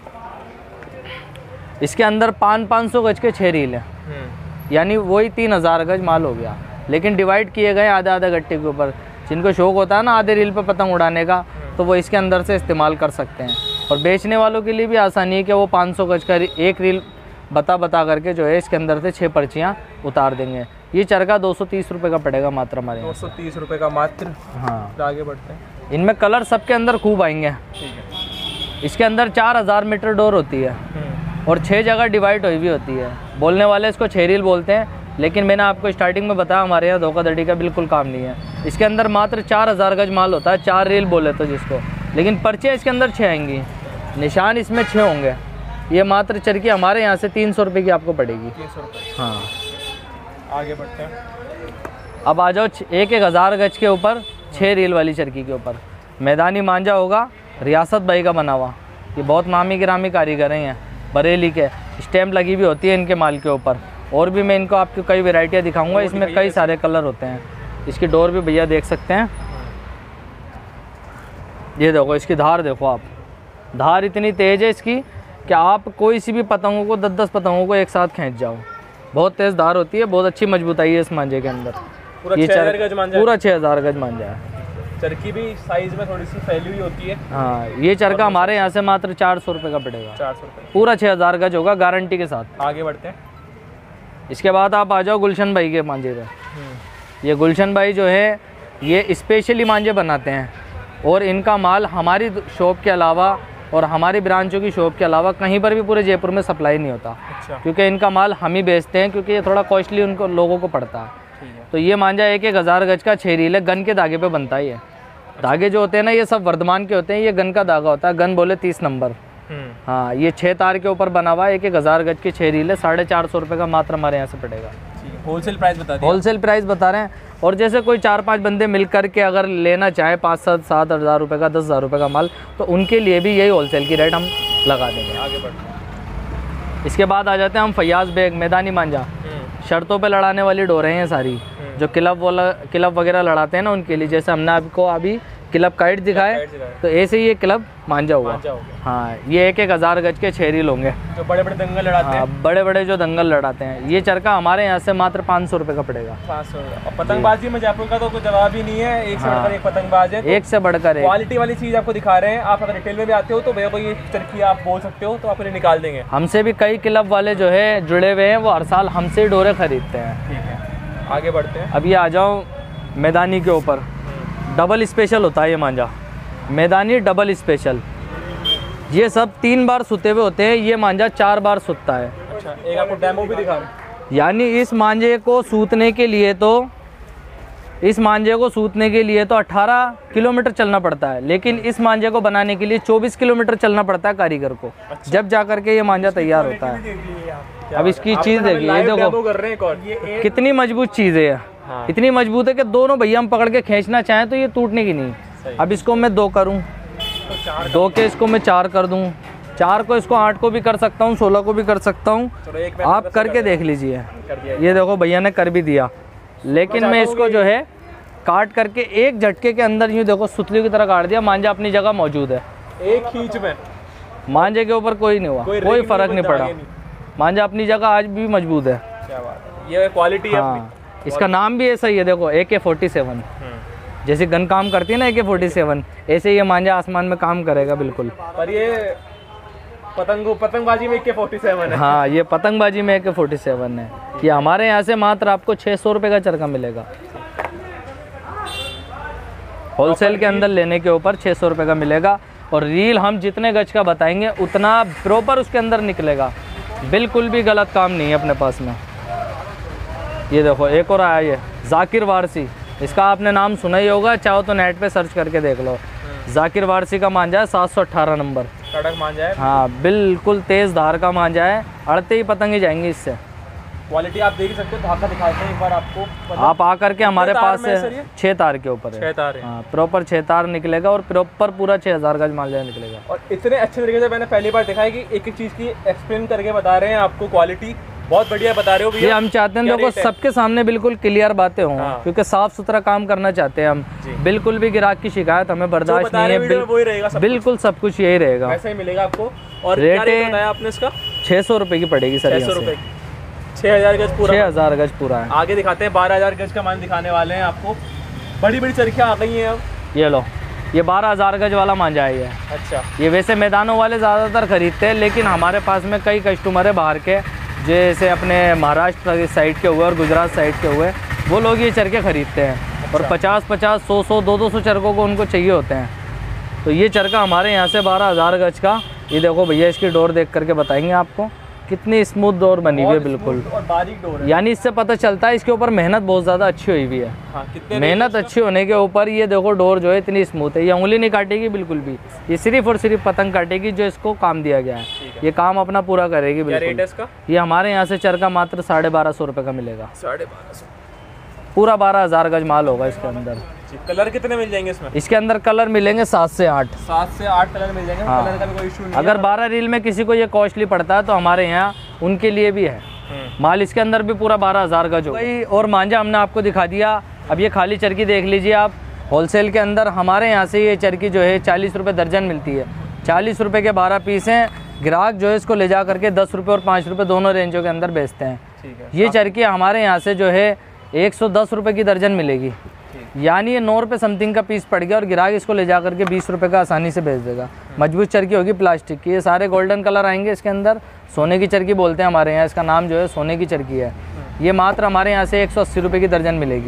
इसके अंदर पाँच पाँच सौ गज के छः रील है, यानी वही तीन हज़ार गज माल हो गया, लेकिन डिवाइड किए गए आधे आधे गट्टे के ऊपर। जिनको शौक होता है ना आधे रील पर पतंग उड़ाने का, तो वो इसके अंदर से इस्तेमाल कर सकते हैं। और बेचने वालों के लिए भी आसानी है कि वो पाँच सौ गज का एक रील बता बता करके जो है इसके अंदर से छः पर्चियाँ उतार देंगे। ये चरखा दो सौ तीस रुपये का पड़ेगा मात्र हमारे यहाँ। दो सौ तीस रुपये का मात्र। हाँ, आगे बढ़ते हैं। इनमें कलर सबके अंदर खूब आएंगे। ठीक है। इसके अंदर चार हज़ार मीटर डोर होती है और छः जगह डिवाइड हुई भी होती है। बोलने वाले इसको छः रील बोलते हैं, लेकिन मैंने आपको स्टार्टिंग में बताया हमारे यहाँ धोखाधड़ी का बिल्कुल काम नहीं है। इसके अंदर मात्र चार हज़ार गज माल होता है, चार रील बोले तो जिसको, लेकिन पर्चियाँ इसके अंदर छः आएंगी, निशान इसमें छः होंगे। ये मात्र चरखी हमारे यहाँ से तीन सौ रुपये की आपको पड़ेगी। तीन सौ रुपये। हाँ, आगे बढ़ते हैं। अब आ जाओ एक एक हज़ार गज के ऊपर छः रील वाली चरखी के ऊपर। मैदानी मांझा होगा, रियासत भाई का बना हुआ। ये बहुत नामी गिरामी कारीगर हैं, बरेली के। स्टैम्प लगी भी होती है इनके माल के ऊपर। और भी मैं इनको आपको कई वेराइटियाँ दिखाऊंगा, इसमें कई सारे कलर होते हैं। इसकी डोर भी भैया देख सकते हैं। ये देखो, इसकी धार देखो आप, धार इतनी तेज़ है इसकी कि आप कोई सी भी पतंगों को, दस दस पतंगों को एक साथ खींच जाओ। बहुत तेज़ धार होती है, बहुत अच्छी मजबूताई है इस मांझे के अंदर। ये चर पूरा छः हज़ार गज मांझा है। चरखी भी साइज में थोड़ी सी फैली हुई होती है। हाँ, ये चरखा हमारे यहाँ से मात्र चार सौ रुपये का पड़ेगा। चार सौ रुपये पूरा छः हज़ार गज होगा गारंटी के साथ। आगे बढ़ते हैं। इसके बाद आप आ जाओ गुलशन भाई के मांझे पे। ये गुलशन भाई जो है ये स्पेशली मांझे बनाते हैं और इनका माल हमारी शॉप के अलावा और हमारी ब्रांचों की शॉप के अलावा कहीं पर भी पूरे जयपुर में सप्लाई नहीं होता। अच्छा। क्योंकि इनका माल हम ही बेचते हैं, क्योंकि ये थोड़ा कॉस्टली उनको लोगों को पड़ता है। तो ये मांझा एक एक हज़ार गज का छः रील है, गन के धागे पे बनता है। ये धागे जो होते हैं ना, ये सब वर्धमान के होते हैं, ये गन का धागा होता है, गन बोले तीस नंबर। हाँ, ये छः तार के ऊपर बना हुआ है, एक एक हज़ार गज की छः रील है, साढ़े चार सौ रुपये का मात्र हमारे यहाँ से पड़ेगा। होलसेल प्राइस बता दिया। होलसेल प्राइस बता रहे हैं। और जैसे कोई चार पांच बंदे मिल कर के अगर लेना चाहे पाँच सात सात हज़ार रुपये का, दस हज़ार रुपये का माल, तो उनके लिए भी यही होलसेल की रेट हम लगा देंगे। आगे बढ़ते हैं। इसके बाद आ जाते हैं हम फैयाज बेग मैदानी मांझा। शर्तों पे लड़ाने वाली डोरें हैं सारी, जो क्लब वाला क्लब वगैरह लड़ाते हैं ना उनके लिए। जैसे हमने आपको अभी क्लब काइट दिखाए, तो ऐसे ही ये क्लब मांझा हुआ। हाँ, ये एक एक हज़ार गज के छह रील होंगे, जो बड़े बड़े दंगल लड़ाते हैं। बड़े बड़े जो दंगल लड़ाते हैं, ये चरखा हमारे यहाँ से मात्र पाँच सौ रुपये का पड़ेगा। पाँच सौ। और पतंगबाजी में जयपुर का तो कोई जवाब ही नहीं है, एक से बढ़कर एक पतंगबाज है। एक से बढ़कर एक क्वालिटी वाली चीज़ आपको दिखा रहे हैं। आप अगर रिटेल में भी आते हो तो भैया को ये चरखी आप बोल सकते हो, तो आपको लिए निकाल देंगे। हमसे भी कई क्लब वाले जो है जुड़े हुए हैं, वो हर साल हमसे डोरे खरीदते हैं। ठीक है, आगे बढ़ते हैं। अब ये आ जाओ मैदानी के ऊपर। डबल स्पेशल होता है ये मांझा, मैदानी डबल स्पेशल। ये सब तीन बार सुते हुए होते हैं, ये मांझा चार बार सुतता है। अच्छा, एक आपको डेमो भी दिखा रहे हैं। यानी इस मांझे को सूतने के लिए तो इस मांझे को सूतने के लिए तो अठारह किलोमीटर चलना पड़ता है, लेकिन इस मांझे को बनाने के लिए चौबीस किलोमीटर चलना पड़ता है कारीगर को। अच्छा। जब जा करके ये मांझा तैयार होता है। अब इसकी चीज़ देखिए, ये देखो कितनी मजबूत चीज़ है। हाँ। इतनी मजबूत है कि दोनों भैया हम पकड़ के खींचना चाहें तो ये टूटने की नहीं। अब इसको मैं दो करूं, तो दो के इसको मैं चार कर दूं, चार को इसको आठ को भी कर सकता हूं, सोलह को भी कर सकता हूं। आप करके देख लीजिए। ये देखो भैया ने कर भी दिया, लेकिन मैं इसको जो है काट करके एक झटके के अंदर यूँ देखो सुतली की तरह काट दिया। मांझा अपनी जगह मौजूद है, एक खींच में मांझे के ऊपर कोई नहीं हुआ, कोई, कोई फर्क नहीं पड़ा। मांझा अपनी जगह आज भी मजबूत है। क्या बात है, ये क्वालिटी है। हाँ, इसका नाम भी ऐसा ही है, देखो ए के फोर्टी सेवन। जैसे गन काम करती है ना ए के फोर्टी सेवन, ऐसे ये मांझा आसमान में काम करेगा बिल्कुल। पर ये पतंग पतंगबाजी में ए के फोर्टी सेवन है। हाँ, ये पतंगबाजी में ए के फोर्टी सेवन है। ये हमारे यहाँ से मात्र आपको छः सौ रुपये का चरखा मिलेगा। होलसेल के अंदर लेने के ऊपर छः सौ रुपये का मिलेगा। और रील हम जितने गज का बताएंगे उतना प्रॉपर उसके अंदर निकलेगा, बिल्कुल भी गलत काम नहीं है अपने पास में। ये देखो एक और आया, ये जाकिर वारसी। इसका आपने नाम सुना ही होगा, चाहो तो नेट पे सर्च करके देख लो। जाकिर वारसी का मांझा है, सात सौ अट्ठारह नंबर। कड़क मांझा है। हाँ, बिल्कुल तेज़ धार का मांझा है, अड़ते ही पतंगे जाएंगी इससे। क्वालिटी आप देख सकते हो, धागा दिखाते हैं एक बार आपको। आप आकर के हमारे पास से छः तार के ऊपर है। छः तार है। हाँ, प्रॉपर छः तार निकलेगा और प्रॉपर पूरा छः हज़ार गज मांझा निकलेगा। और इतने अच्छे तरीके से मैंने पहली बार देखा है कि एक एक चीज़ की एक्सप्लेन करके बता रहे हैं आपको। क्वालिटी बहुत बढ़िया बता रहे हो भैया। ये हम चाहते हैं देखो सबके सामने बिल्कुल क्लियर बातें हों। हाँ। क्योंकि साफ सुथरा काम करना चाहते हैं हम। बिल्कुल भी ग्राहक की शिकायत हमें बर्दाश्त नहीं है। बिल, वही रहेगा सब बिल्कुल सब कुछ यही रहेगा, ऐसा ही मिलेगा आपको। और रेट बताया आपने इसका छः सौ रुपये की पड़ेगी सर। छः सौ रुपये छः हज़ार गज पूरा। छः हज़ार गज पूरा है। आगे दिखाते हैं, बारह हज़ार गज का मान दिखाने वाले हैं आपको। बड़ी बड़ी चरखियाँ आ गई हैं अब। ये लो, ये बारह हज़ार गज वाला मांझा है ये। अच्छा। ये वैसे मैदानों वाले ज़्यादातर खरीदते हैं, लेकिन हमारे पास में कई कस्टमर है बाहर के, जैसे अपने महाराष्ट्र साइड के हुए और गुजरात साइड के हुए, वो लोग ये चरखे खरीदते हैं। अच्छा। और पचास पचास सौ सौ दो दो सौ चरखों को उनको चाहिए होते हैं। तो ये चरखा हमारे यहाँ से बारह हज़ार गज का। ये देखो भैया, इसकी डोर देख करके बताएंगे आपको कितनी स्मूथ डोर बनी हुई है, बिल्कुल और बारीक डोर है। यानी इससे पता चलता है इसके ऊपर मेहनत बहुत ज़्यादा अच्छी हुई हुई है। हाँ, मेहनत अच्छी होने के ऊपर ये देखो डोर जो है इतनी स्मूथ है, ये उंगली नहीं काटेगी बिल्कुल भी। ये सिर्फ और सिर्फ पतंग काटेगी जो इसको काम दिया गया है, है। ये काम अपना पूरा करेगी बिल्कुल। रेट है इसका? ये हमारे यहाँ से चरखा मात्र साढ़े बारह सौ रुपये का मिलेगा। साढ़े बारह सौ पूरा बारह हज़ार गज माल होगा इसके अंदर। कलर कितने मिल जाएंगे इसमें? इसके अंदर कलर मिलेंगे सात से आठ सात से आठ कलर मिल जाएंगे। हाँ। कलर का भी कोई इशू नहीं। अगर बारह रील में किसी को ये कॉस्टली पड़ता है तो हमारे यहाँ उनके लिए भी है माल। इसके अंदर भी पूरा बारह हज़ार गज होगा। और मांझा हमने आपको दिखा दिया। अब ये खाली चरखी देख लीजिए आप। होलसेल के अंदर हमारे यहाँ से ये चरखी जो है चालीस रुपये दर्जन मिलती है। चालीस रुपये के बारह पीस हैं। ग्राहक जो है इसको ले जा करके दस रुपये और पाँच रुपये दोनों रेंजों के अंदर बेचते हैं। ये चरखी हमारे यहाँ से जो है एक सौ दस रुपये की दर्जन मिलेगी, यानी ये नौ रुपये समथिंग का पीस पड़ गया और ग्राहक इसको ले जा करके बीस रुपये का आसानी से बेच देगा। मजबूत चरखी होगी प्लास्टिक की। ये सारे गोल्डन कलर आएंगे इसके अंदर। सोने की चरखी बोलते हैं हमारे यहाँ, इसका नाम जो है सोने की चरखी है। ये मात्र हमारे यहाँ से एक सौ अस्सी रुपये की दर्जन मिलेगी।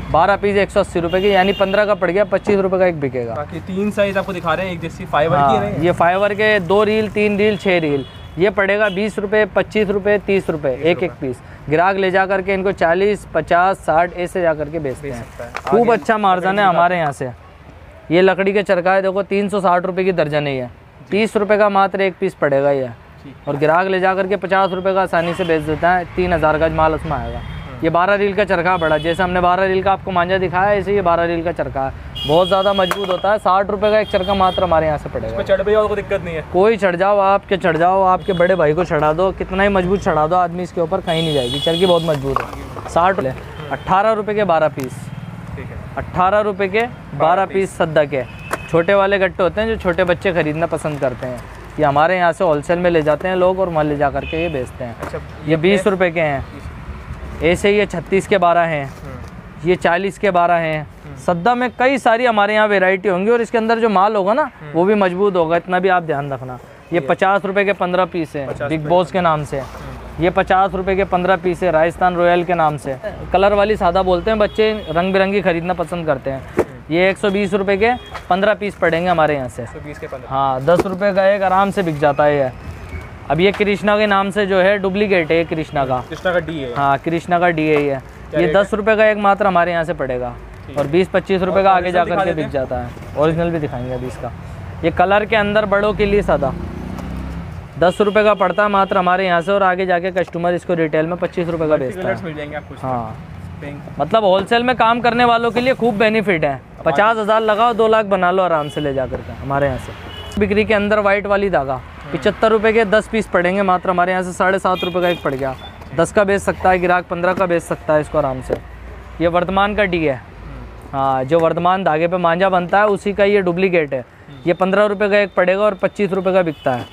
बारह पीस एक सौ अस्सी रुपये की, यानी पंद्रह का पड़ गया, पच्चीस रुपये का एक बिकेगा। बाकी तीन साइज आपको दिखा रहे हैं, एक जैसी फाइबर हाँ, की है, ये फाइबर के दो रील, तीन रील, छः रील, ये पड़ेगा बीस रुपये, पच्चीस रुपये, तीस रुपये एक एक पीस। ग्राहक ले जा करके इनको चालीस, पचास, साठ ऐसे जा करके बेचते हैं। खूब अच्छा मार्जिन है हमारे यहाँ से। ये लकड़ी के चरखा है, देखो तीन सौ साठ रुपये की दर्जन ही है, तीस रुपये का मात्र एक पीस पड़ेगा ये। और ग्राहक ले जा करके पचास रुपये का आसानी से बेच देता है, तीन हज़ार का माल उसमें आएगा। ये बारह रील का चरखा बड़ा, जैसे हमने बारह रील का आपको मांझा दिखाया, ऐसे ये बारह रील का चरखा है, बहुत ज़्यादा मजबूत होता है। साठ रुपये का एक चरखा मात्र हमारे यहाँ से पड़ेगा। चढ़ पे कोई दिक्कत नहीं है, कोई चढ़ जाओ, आपके चढ़ जाओ, आपके बड़े भाई को चढ़ा दो, कितना ही मजबूत चढ़ा दो आदमी, इसके ऊपर कहीं नहीं जाएगी, चरखी बहुत मजबूत है। साठ अट्ठारह रुपये के बारह पीस, अट्ठारह रुपये के बारह पीस सद्दा के। छोटे वाले गट्टे होते हैं जो छोटे बच्चे खरीदना पसंद करते हैं, ये हमारे यहाँ से होलसेल में ले जाते हैं लोग और वहाँ ले जा करके ये बेचते हैं। अच्छा, ये बीस रुपए के हैं, ऐसे ये छत्तीस के बारह हैं, ये चालीस के बारह हैं। सद्दा में कई सारी हमारे यहाँ वैरायटी होंगी और इसके अंदर जो माल होगा ना वो भी मजबूत होगा, इतना भी आप ध्यान रखना। ये पचास रुपए के पंद्रह पीस है बिग बॉस के नाम से, ये पचास रुपए के पंद्रह पीस है राजस्थान रॉयल के नाम से। कलर वाली सादा बोलते हैं बच्चे, रंग बिरंगी खरीदना पसंद करते हैं। ये एक सौ बीस रुपये के पंद्रह पीस पड़ेंगे हमारे यहाँ से। बीस के पंद्रह, हाँ, दस रुपये का एक आराम से बिक जाता है ये। अब ये कृष्णा के नाम से जो है डुप्लीकेट है, कृष्णा का, कृष्णा का डी है, हाँ कृष्णा का डी है ये। ये दस रुपये का एक मात्र हमारे यहाँ से पड़ेगा और बीस पच्चीस रुपये का आगे जा करके बिक जाता है। ओरिजिनल भी दिखाएंगे अभी इसका। ये कलर के अंदर बड़ों के लिए सादा दस रुपये का पड़ता है मात्र हमारे यहाँ से, और आगे जाके कस्टमर इसको रिटेल में पच्चीस रुपये का बेचता है। मिल जाएंगे आपको। हाँ, मतलब होलसेल में काम करने वालों के लिए खूब बेनिफिट है। पचास हज़ार लगाओ, दो लाख बना लो आराम से ले जा करके हमारे यहाँ से। बिक्री के अंदर वाइट वाली धागा पिचहत्तर रुपये के दस पीस पड़ेंगे मात्र हमारे यहाँ से, साढ़े सात रुपये का एक पड़ गया। दस का बेच सकता है ग्राहक, पंद्रह का बेच सकता है इसको आराम से। ये वर्धमान का डी है, हाँ, जो वर्धमान धागे पे मांझा बनता है उसी का ये डुप्लीकेट है। ये पंद्रह रुपये का एक पड़ेगा और पच्चीस रुपये का बिकता है।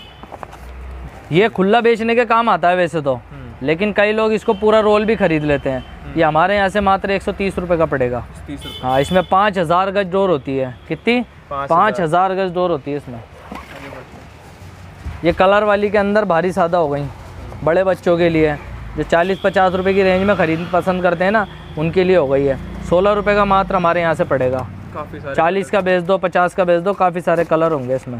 ये खुला बेचने के काम आता है वैसे तो, लेकिन कई लोग इसको पूरा रोल भी खरीद लेते हैं। ये हमारे यहाँ से मात्र एक सौ तीस रुपये का पड़ेगा। हाँ, इसमें पाँच हज़ार गज डोर होती है। कितनी? पाँच हज़ार गज डोर होती है इसमें। ये कलर वाली के अंदर भारी सादा हो गई, बड़े बच्चों के लिए जो चालीस पचास रुपए की रेंज में खरीद पसंद करते हैं ना, उनके लिए हो गई है। सोलह रुपये का मात्र हमारे यहाँ से पड़ेगा। काफ़ी सारे, चालीस का बेच दो, पचास का बेच दो, काफ़ी सारे कलर होंगे इसमें।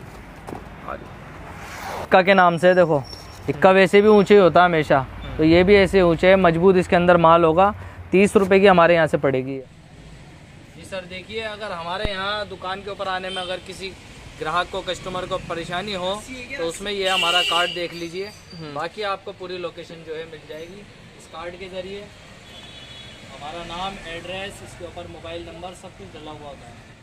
इक्का के नाम से देखो, इक्का वैसे भी ऊँचे ही होता है हमेशा, तो ये भी ऐसे ऊँचे है, मजबूत इसके अंदर माल होगा। तीस रुपये की हमारे यहाँ से पड़ेगी। जी सर, देखिए अगर हमारे यहाँ दुकान के ऊपर आने में अगर किसी ग्राहक को, कस्टमर को परेशानी हो तो उसमें ये हमारा कार्ड देख लीजिए, बाकी आपको पूरी लोकेशन जो है मिल जाएगी। इस कार्ड के ज़रिए हमारा नाम, एड्रेस, इसके ऊपर मोबाइल नंबर सब कुछ डला हुआ होता है।